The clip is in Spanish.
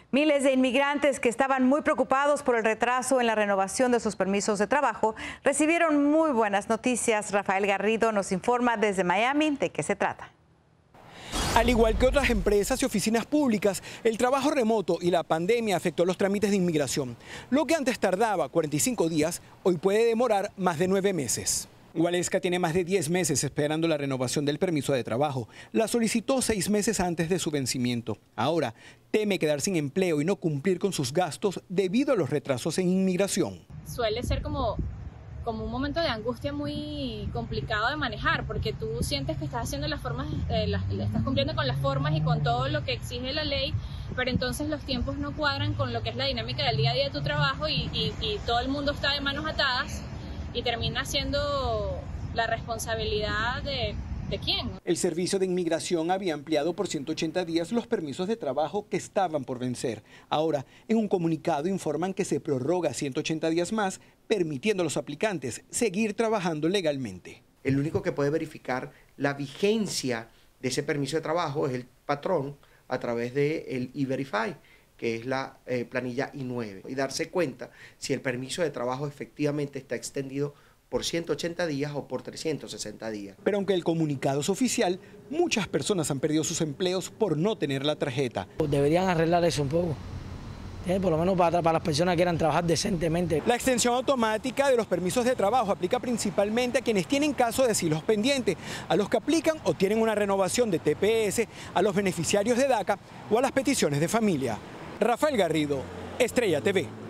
Miles de inmigrantes que estaban muy preocupados por el retraso en la renovación de sus permisos de trabajo recibieron muy buenas noticias. Rafael Garrido nos informa desde Miami de qué se trata. Al igual que otras empresas y oficinas públicas, el trabajo remoto y la pandemia afectó los trámites de inmigración. Lo que antes tardaba 45 días, hoy puede demorar más de 9 meses. Waleska tiene más de 10 meses esperando la renovación del permiso de trabajo. La solicitó 6 meses antes de su vencimiento. Ahora teme quedar sin empleo y no cumplir con sus gastos debido a los retrasos en inmigración. Suele ser como un momento de angustia muy complicado de manejar, porque tú sientes que estás haciendo las formas, estás cumpliendo con las formas y con todo lo que exige la ley, pero entonces los tiempos no cuadran con lo que es la dinámica del día a día de tu trabajo y todo el mundo está de manos atadas y termina siendo la responsabilidad de quién. El Servicio de Inmigración había ampliado por 180 días los permisos de trabajo que estaban por vencer. Ahora, en un comunicado informan que se prorroga 180 días más, permitiendo a los aplicantes seguir trabajando legalmente. El único que puede verificar la vigencia de ese permiso de trabajo es el patrón a través del E-Verify, que es la planilla I-9, y darse cuenta si el permiso de trabajo efectivamente está extendido por 180 días o por 360 días. Pero aunque el comunicado es oficial, muchas personas han perdido sus empleos por no tener la tarjeta. Deberían arreglar eso un poco, por lo menos para las personas que quieran trabajar decentemente. La extensión automática de los permisos de trabajo aplica principalmente a quienes tienen casos de asilos pendientes, a los que aplican o tienen una renovación de TPS, a los beneficiarios de DACA o a las peticiones de familia. Rafael Garrido, Estrella TV.